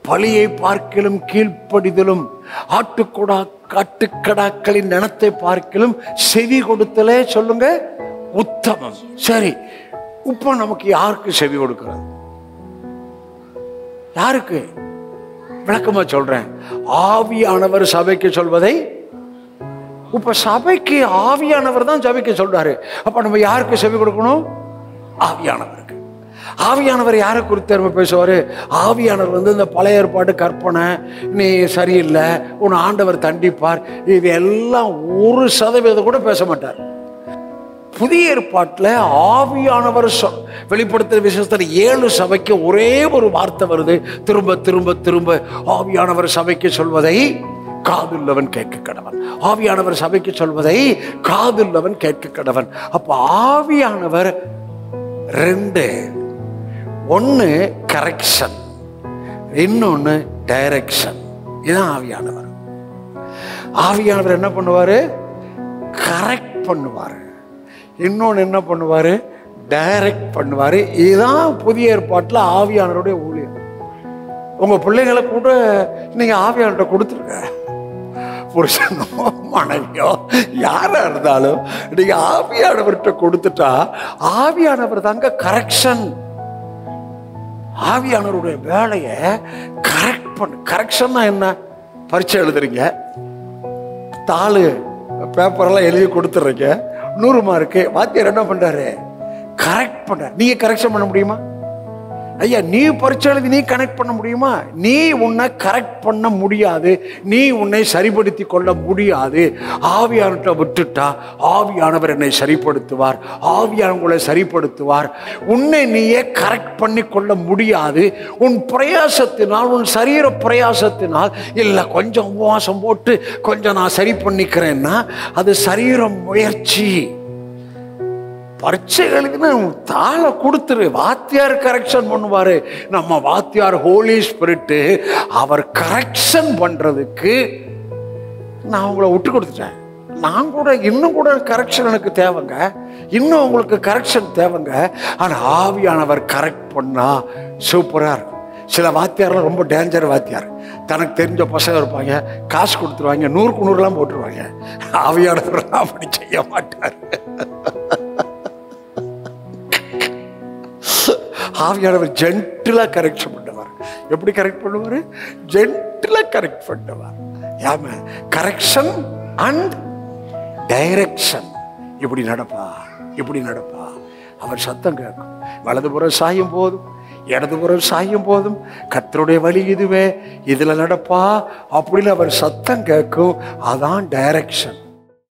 பலியை பார்க்கிலும் கீழ்ப்படிதலும், ஆட்டுக்கடாக்களின் நினத்தை பார்க்கிலும் செவி கொடுத்தலே சொல்லுங்க உத்தமம். சரி, இப்ப நமக்கு யாருக்கு செவி கொடுக்கிறது? யாருக்கு? விளக்கமா சொல்றேன். ஆவியானவர் சபைக்கு சொல்வதை, இப்ப சபைக்கு ஆவியானவர் தான் சபைக்கு சொல்றாரு. அப்ப நம்ம யாருக்கு செவி கொடுக்கணும்? ஆவியானவருக்கு. ஆவியானவர் யாரை குறித்து நம்ம பேசுவாரு? ஆவியானவர் இந்த பழைய ஏற்பாடு கற்பனை, நீ சரியில்லை, உன் ஆண்டவர் தண்டிப்பார், இது எல்லாம் 1% கூட பேச மாட்டார். புதிய ஏற்பாட்டில் ஆவியானவர் வெளிப்படுத்துற விசேஷத்தில் 7 சபைக்கு ஒரே ஒரு வார்த்தை வருது. திரும்ப திரும்ப திரும்ப ஆவியானவர் சபைக்கு சொல்வதை காதுள்ளவன் கேட்க கடவன். ஆவியானவர் சபைக்கு சொல்வதை காதுள்ளவன் கேட்க கடவன். அப்ப ஆவியானவர் 2, ஒன்னு கரெக்ஷன், இன்னொன்னு டைரக்ஷன். இதுதான் ஆவியானவர். ஆவியானவர் என்ன பண்ணுவாரு? கரெக்ட் பண்ணுவாரு. இன்னொன்னு என்ன பண்ணுவாரு? டைரக்ட் பண்ணுவாரு. இதுதான் புதிய ஏற்பாட்டில் ஆவியானவருடைய ஊழியம். உங்க பிள்ளைகளை கூட நீங்க ஆவியானவர்கிட்ட கொடுத்துருங்க. புருஷனோ மனைவியோ யாரா இருந்தாலும் நீங்க ஆவியானவர்கிட்ட கொடுத்துட்டா, ஆவியானவர் தாங்க கரெக்ஷன். ஆவியானவருடைய வேலையை கரெக்ட் பண்ணு. கரெக்ஷன்னா என்ன? பரீட்சை எழுதுறீங்க, தாளு பேப்பரெல்லாம் எழுதி கொடுத்துட்றீங்க, 100 மார்க்கு. வாத்தியார் என்ன பண்றாரு? கரெக்ட் பண்ற. நீங்க கரெக்ஷன் பண்ண முடியுமா? ஐயா, நீ பரீட்சை எழுதி நீ கனெக்ட் பண்ண முடியுமா? நீ உன்னை கரெக்ட் பண்ண முடியாது. நீ உன்னை சரிப்படுத்தி கொள்ள முடியாது. ஆவியானவர்கிட்ட விட்டுட்டா ஆவியானவர் என்னை சரிப்படுத்துவார். ஆவியானவர்களை சரிப்படுத்துவார். உன்னை நீயே கரெக்ட் பண்ணி கொள்ள முடியாது. உன் பிரயாசத்தினால், உன் சரீர பிரயாசத்தினால், இல்லை கொஞ்சம் உபவாசம் போட்டு கொஞ்சம் நான் சரி பண்ணிக்கிறேன்னா அது சரீர முயற்சி. பரீட்சை எழுதினா தாளை கொடுத்துரு, வாத்தியார் கரெக்ஷன் பண்ணுவாரு. நம்ம வாத்தியார் ஹோலி ஸ்பிரிட், அவர் கரெக்ஷன் பண்றதுக்கு நான் உங்களை விட்டு கொடுத்துட்டேன். நான் கூட இன்னும் கூட கரெக்ஷன் எனக்கு தேவைங்க, இன்னும் உங்களுக்கு கரெக்ஷன் தேவைங்க. ஆனா ஆவியானவர் கரெக்ட் பண்ணா சூப்பரா இருக்கும். சில வாத்தியாரெல்லாம் ரொம்ப டேஞ்சர் வாத்தியார். தனக்கு தெரிஞ்ச பசங்க இருப்பாங்க, காசு கொடுத்துருவாங்க, 100க்கு 100 போட்டுருவாங்க. ஆவியானவர் அப்படி செய்ய மாட்டார். ஆவியானவர் ஜென்டிலா கரெக்ஷன் பண்ணுவார். எப்படி கரெக்ட் பண்ணுவாரு? ஜென்டிலா கரெக்ட் பண்ணுவார். யாம கரெக்ஷன் அண்ட் டைரக்ஷன். இப்படி நடப்பா, இப்படி நடப்பா. அவர் சத்தம் கேட்கும். வலதுபுறம் சாயும் போதும் இடதுபுறம் சாயும் போதும் கர்த்தருடைய வழி இதுவே, இதுல நடப்பா அப்படின்னு அவர் சத்தம் கேட்கும். அதான் டைரக்ஷன்.